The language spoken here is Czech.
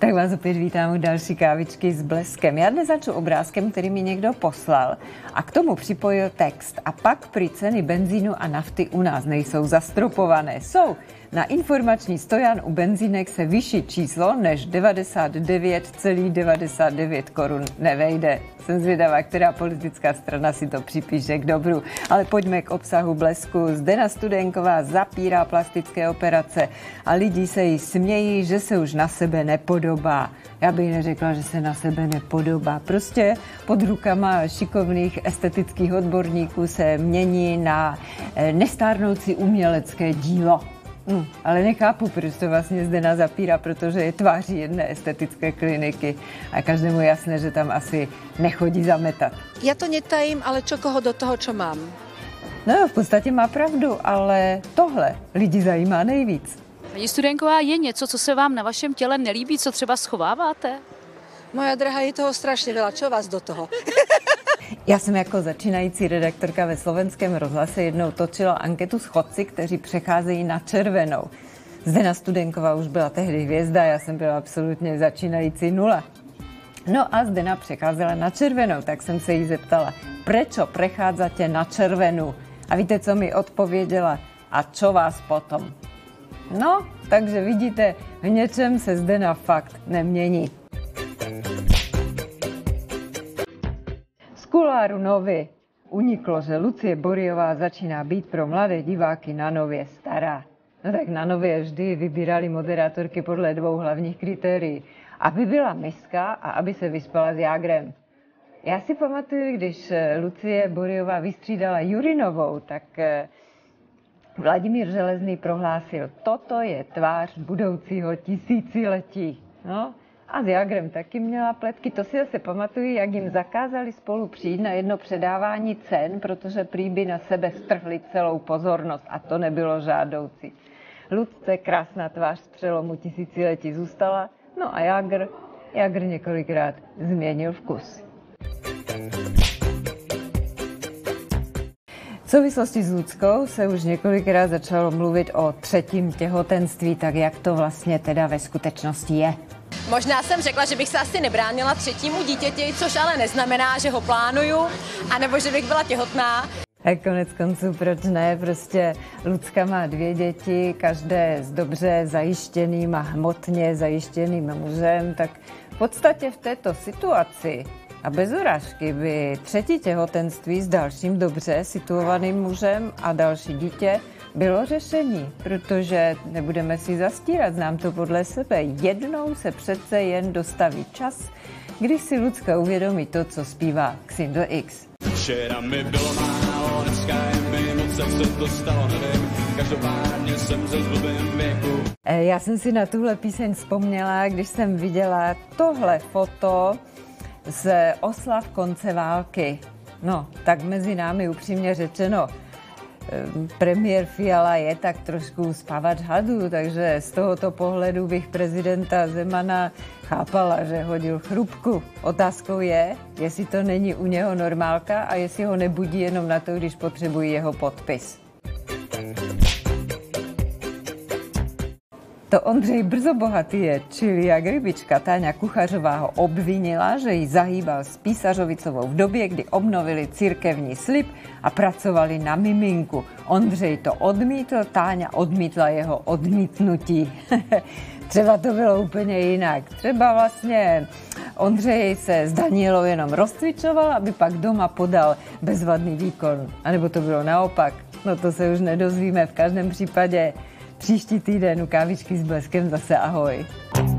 Tak vás opět vítám u další kávičky s bleskem. Já dnes začnu obrázkem, který mi někdo poslal a k tomu připojil text. A pak prý ceny benzínu a nafty u nás nejsou zastropované. Jsou. Na informační stojan u benzínek se vyšší číslo než 99,99 korun nevejde. Jsem zvědavá, která politická strana si to připíše k dobru. Ale pojďme k obsahu blesku. Zdena Studenková zapírá plastické operace a lidi se jí smějí, že se už na sebe nepodobá. Já bych neřekla, že se na sebe nepodobá. Prostě pod rukama šikovných estetických odborníků se mění na nestárnoucí umělecké dílo. Ale nechápu, proč to vlastně Zdena zapírá, protože je tváří jedné estetické kliniky a každému jasné, že tam asi nechodí zametat. Ja to netajím, ale čo koho do toho, čo mám? No jo, v podstatě má pravdu, ale tohle lidi zajímá nejvíc. Paní Studenková, je něco, co se vám na vašem těle nelíbí, co třeba schováváte? Moja drahá, je toho strašně veľa, čo vás do toho? Já jsem jako začínající redaktorka ve Slovenském rozhlase jednou točila anketu s chodci, kteří přecházejí na červenou. Zdena Studenková už byla tehdy hvězda, já jsem byla absolutně začínající nula. No a Zdena přecházela na červenou, tak jsem se jí zeptala, prečo prechádzate na červenou? A víte, co mi odpověděla? A čo vás potom? No, takže vidíte, v něčem se Zdena fakt nemění. Z kuláru Novy uniklo, že Lucie Boryová začíná být pro mladé diváky na Nově stará. No tak na Nově vždy vybírali moderátorky podle dvou hlavních kritérií. Aby byla miska a aby se vyspala s Jágrem. Já si pamatuju, když Lucie Boryová vystřídala Jurinovou, tak Vladimír Železný prohlásil, toto je tvář budoucího tisíciletí. No, a s Jágrem taky měla pletky. To si zase pamatuju, jak jim zakázali spolu přijít na jedno předávání cen, protože prý by na sebe strhli celou pozornost a to nebylo žádoucí. Lucce krásná tvář z přelomu tisíciletí zůstala, no a Jágr několikrát změnil vkus. V souvislosti s Luckou se už několikrát začalo mluvit o třetím těhotenství, tak jak to vlastně teda ve skutečnosti je. Možná jsem řekla, že bych se asi nebránila třetímu dítěti, což ale neznamená, že ho plánuju, anebo že bych byla těhotná. A konec konců, proč ne? Prostě Lucka má 2 děti, každé s dobře zajištěným a hmotně zajištěným mužem, tak v podstatě v této situaci a bez urážky by třetí těhotenství s dalším dobře situovaným mužem a další dítě bylo řešení, protože nebudeme si zastírat, znám to podle sebe, jednou se přece jen dostaví čas, když si Lucka uvědomí to, co zpívá Xindl X. Včera mi bylo málo, dneska je mi moc, jak se to stalo, nevím, každopádně jsem ze zlobém věku. Já jsem si na tuhle píseň vzpomněla, když jsem viděla tohle foto z oslav konce války. No, tak mezi námi upřímně řečeno, premiér Fiala je tak trošku spavač hadů, takže z tohoto pohledu bych prezidenta Zemana chápala, že hodil chrupku. Otázkou je, jestli to není u něho normálka a jestli ho nebudí jenom na to, když potřebují jeho podpis. To Ondřej Brzobohatý, čili jak rybička Táňa Kuchařová ho obvinila, že ji zahýbal s Písařovicovou v době, kdy obnovili církevní slib a pracovali na miminku. Ondřej to odmítl, Táňa odmítla jeho odmítnutí. Třeba to bylo úplně jinak. Třeba vlastně Ondřej se s Danielou jenom rozcvičoval, aby pak doma podal bezvadný výkon. A nebo to bylo naopak. No to se už nedozvíme, v každém případě příští týden u Kávičky s bleskem zase ahoj.